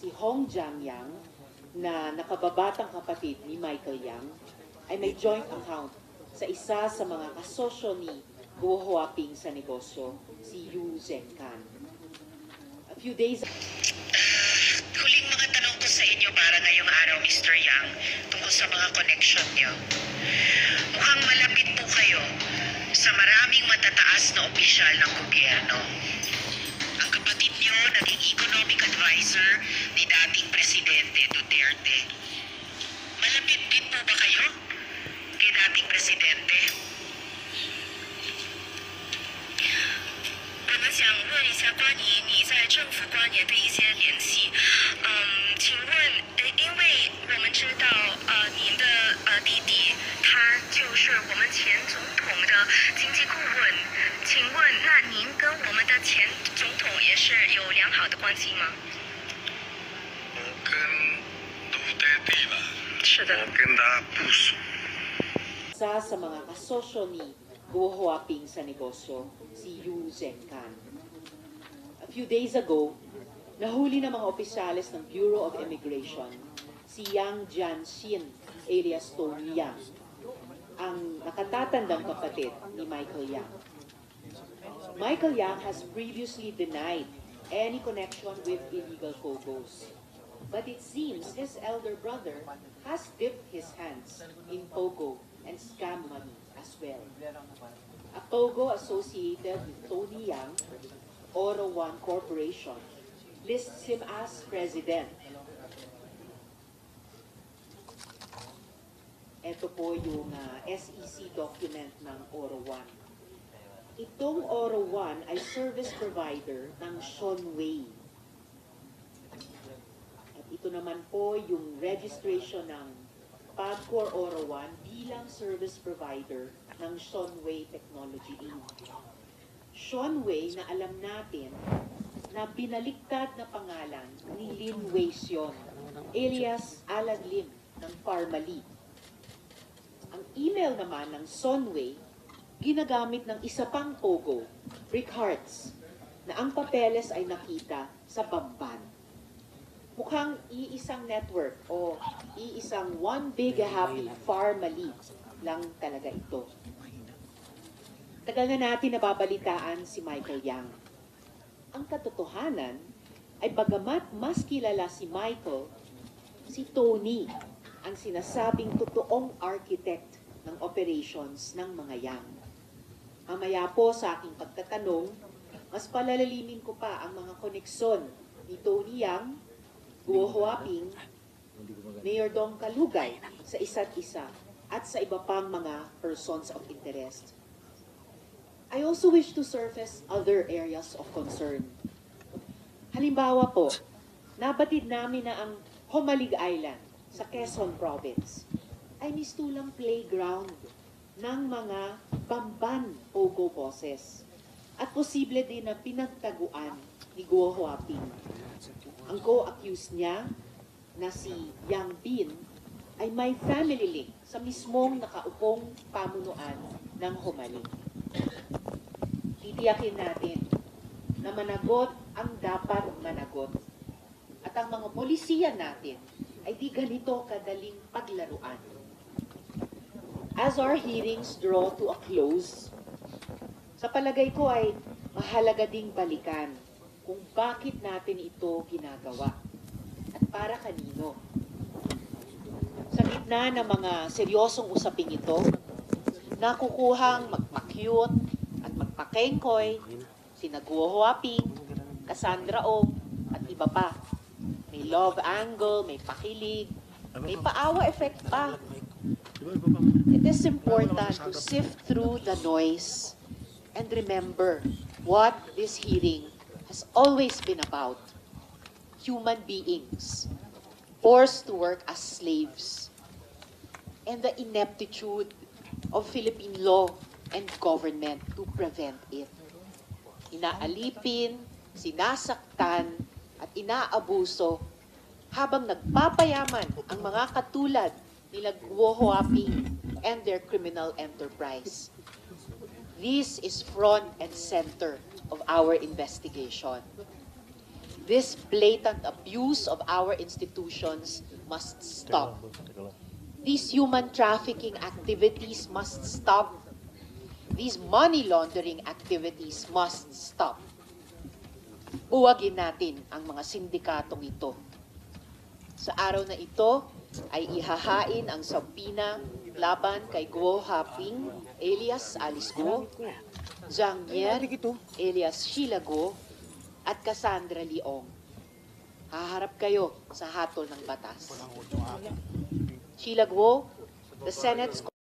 si Hong Jiangyang na nakababatang kapatid ni Michael Yang ay may joint account sa isa sa mga kasosyo ni Guo Huaping sa negosyo, si Yu Zhengkan. A few days Huling mga tanong ko sa inyo para ngayong araw, Mr. Yang, tungkol sa mga connection niyo. Mukhang malapit po kayo sa maraming matataas na opisyal ng gobyerno. Ang kapatid niyo naging economic advisor ni dating Presidente Duterte. Malapit din po ba kayo kay dating Presidente? 我们想问一下关于你在政府官员的一些联系，请问，因为我们知道，您的弟弟他就是我们前总统的经济顾问，请问，那您跟我们的前总统也是有良好的关系吗？ 我跟杜爹地吧， 是的。 我跟他不熟。 isa sa mga kasosyo ni Guo Huaping sa negosyo, si Yu Zhengkan. A few days ago, nahuli ng mga opisyales ng Bureau of Immigration si Yang Jianxin alias Tony Yang, ang nakatatandang kapatid ni Michael Yang. Michael Yang has previously denied any connection with illegal POGOs. But it seems his elder brother has dipped his hands in POGO and scam money as well. A POGO associated with Tony Yang, Oro One Corporation, lists him as president. Ito po yung SEC document ng Oro One. Itong Oro One ay service provider ng Shonway. At ito naman po yung registration ng Pagcor Oro One bilang service provider ng Shonway Technology Inc. Shonway na alam natin na binaliktad na pangalan ni Lin Weixiong alias Alan Lim ng Parmalee. Ang email naman ng Shonway ginagamit ng isa pang POGO, Rick Hartz, na ang papeles ay nakita sa Bamban. Mukhang iisang network o iisang one big happy Parmalee lang talaga ito. Tagal na natin nababalitaan si Michael Yang. Ang katotohanan ay bagamat mas kilala si Michael, si Tony ang sinasabing totoong architect ng operations ng mga Yang. Mamaya po sa aking pagtatanong, mas palalalimin ko pa ang mga koneksyon ni Tony Yang, Guo Huaping, Mayor Dong Kalugay sa isa't isa at sa iba pang mga persons of interest. I also wish to surface other areas of concern. Halimbawa po, nabatid namin na ang Homalig Island sa Quezon Province ay mistulang playground ng mga Bamban POGO bosses at posible din na pinagtaguan ni Guo Huaping. Ang co-accused niya na si Yang Bin ay may family link sa mismong nakaupong pamunuan ng Homalig. Titiyakin natin na managot ang dapat managot at ang mga polisiya natin ay di ganito kadaling paglaruan. As our hearings draw to a close, sa palagay ko ay mahalaga ding balikan kung bakit natin ito ginagawa at para kanino. Sa gitna ng mga seryosong usaping ito, nakukuhang magpa-cute at magpa-kengkoy sina Guo Huaping, Cassandra Ong at iba pa. May love angle, may pakilig, may paawa effect pa. It is important to sift through the noise and remember what this hearing has always been about: human beings forced to work as slaves and the ineptitude of Philippine law and government to prevent it. Inaalipin, sinasaktan, at inaabuso habang nagpapayaman ang mga katulad nila Guo Huaping and their criminal enterprise. This is front and center of our investigation. This blatant abuse of our institutions must stop. These human trafficking activities must stop. These money laundering activities must stop. Buwagin natin ang mga sindikatong ito. Sa araw na ito ay ihahain ang sabina laban kay Guo Haping, alias Alice Guo, Zhang Yer, alias Sheila Guo, at Cassandra Leong. Haharap kayo sa hatol ng batas. Sheila Guo, the Senate's